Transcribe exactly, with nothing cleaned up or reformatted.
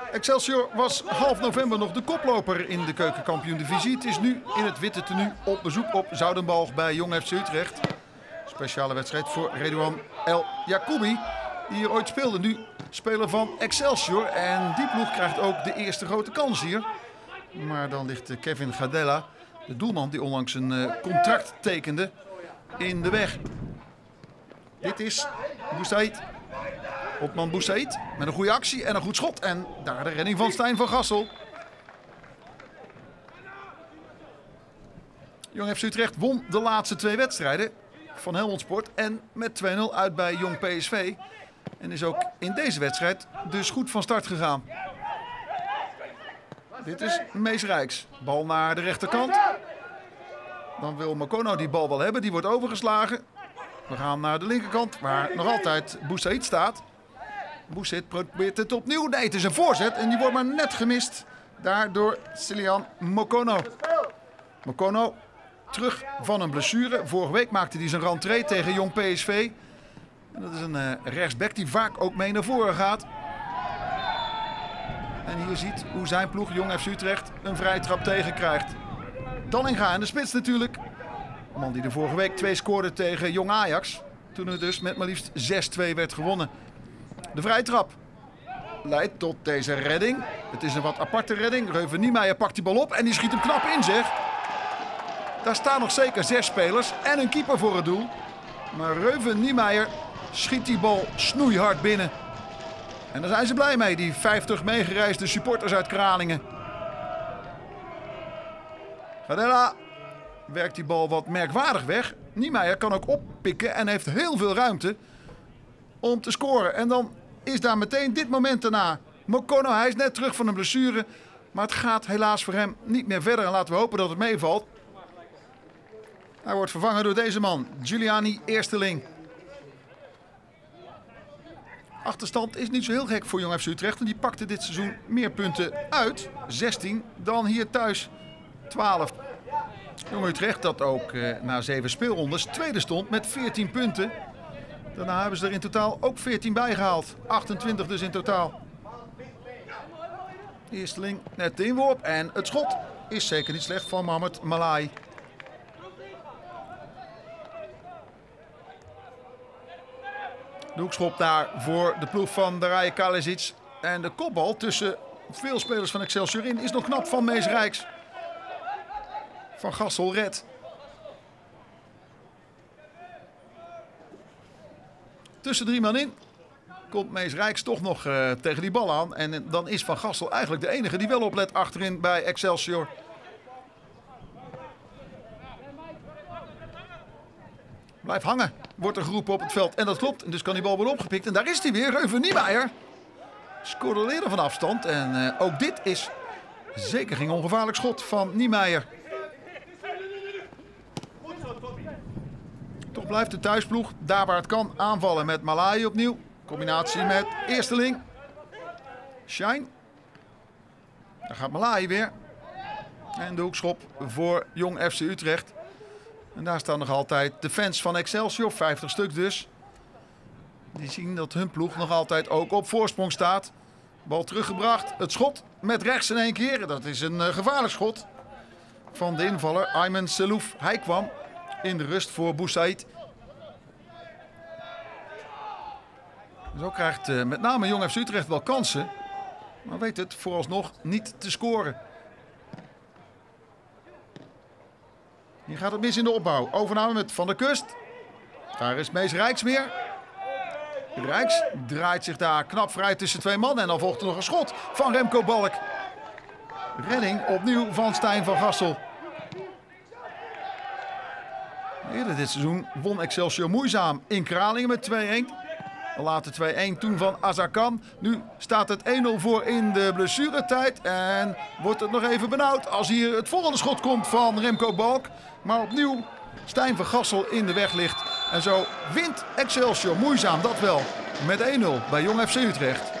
Excelsior was half november nog de koploper in de keukenkampioen-divisie. Het is nu in het witte tenue op bezoek op Zoudenbalg bij Jong F C Utrecht. Speciale wedstrijd voor Redouan El Yacoubi, die hier ooit speelde. Nu speler van Excelsior. En die ploeg krijgt ook de eerste grote kans hier. Maar dan ligt Kevin Gadella, de doelman die onlangs een contract tekende, in de weg. Dit is Boussaïd. Opman Boussaïd met een goede actie en een goed schot. En daar de redding van Stijn van Gassel. Jong F C Utrecht won de laatste twee wedstrijden van Helmond Sport. En met twee nul uit bij Jong P S V. En is ook in deze wedstrijd dus goed van start gegaan. Dit is Mees Rijks. Bal naar de rechterkant. Dan wil Mokono die bal wel hebben. Die wordt overgeslagen. We gaan naar de linkerkant waar nog altijd Boussaïd staat. Boussaïd probeert het opnieuw. Nee, het is een voorzet en die wordt maar net gemist. Daar door Cilian Mokono. Mokono terug van een blessure. Vorige week maakte hij zijn rentree tegen Jong P S V. En dat is een uh, rechtsback die vaak ook mee naar voren gaat. En hier ziet hoe zijn ploeg Jong F C Utrecht een vrije trap tegenkrijgt. Dallinga in de spits natuurlijk. De man die de vorige week twee scoorde tegen Jong Ajax. Toen het dus met maar liefst zes twee werd gewonnen. De vrije trap leidt tot deze redding. Het is een wat aparte redding. Reuven Niemeyer pakt die bal op en die schiet hem knap in, zeg. Daar staan nog zeker zes spelers en een keeper voor het doel. Maar Reuven Niemeyer schiet die bal snoeihard binnen. En daar zijn ze blij mee, die vijftig meegereisde supporters uit Kralingen. Gadella werkt die bal wat merkwaardig weg. Niemeyer kan ook oppikken en heeft heel veel ruimte om te scoren. En dan is daar meteen dit moment daarna Mokono. Hij is net terug van een blessure. Maar het gaat helaas voor hem niet meer verder. En laten we hopen dat het meevalt. Hij wordt vervangen door deze man, Giuliani Eersteling. Achterstand is niet zo heel gek voor Jong F C Utrecht. Want die pakte dit seizoen meer punten uit, zestien, dan hier thuis, twaalf. Jong Utrecht dat ook eh, na zeven speelrondes tweede stond met veertien punten. Daarna hebben ze er in totaal ook veertien bijgehaald. achtentwintig dus in totaal. Eersteling net de inworp en het schot is zeker niet slecht van Mohamed Malai. De hoekschop daar voor de ploeg van Darije Kalesic. En de kopbal tussen veel spelers van Excelsior in is nog knap van Mees Rijks. Van Gassel redt. Tussen drie man in komt Mees Rijks toch nog uh, tegen die bal aan. En dan is Van Gassel eigenlijk de enige die wel oplet achterin bij Excelsior. Blijf hangen, wordt er geroepen op het veld. En dat klopt, en dus kan die bal worden opgepikt. En daar is hij weer, Reuven Niemeyer. Scoorde eerder van afstand. En uh, ook dit is zeker geen ongevaarlijk schot van Niemeyer. Toch blijft de thuisploeg daar waar het kan aanvallen met Malai opnieuw. Combinatie met Eersteling. Shine. Daar gaat Malai weer. En de hoekschop voor Jong F C Utrecht. En daar staan nog altijd de fans van Excelsior, vijftig stuk dus. Die zien dat hun ploeg nog altijd ook op voorsprong staat. Bal teruggebracht, het schot met rechts in één keer. Dat is een uh, gevaarlijk schot van de invaller Ayman Selouf. Hij kwam in de rust voor Boussaïd. Zo krijgt uh, met name Jong F C Utrecht wel kansen. Maar weet het vooralsnog niet te scoren. Hier gaat het mis in de opbouw. Overname met Van der Kust. Daar is Mees Rijks weer. Rijks draait zich daar knap vrij tussen twee mannen. En dan volgt er nog een schot van Remco Balk. Redding opnieuw van Stijn van Gassel. Eerder dit seizoen won Excelsior moeizaam in Kralingen met twee-een. Later twee-een toen van Azarkan. Nu staat het één nul voor in de blessuretijd. En wordt het nog even benauwd als hier het volgende schot komt van Remco Balk. Maar opnieuw Stijn van Gassel in de weg ligt. En zo wint Excelsior moeizaam, dat wel, met één nul bij Jong F C Utrecht.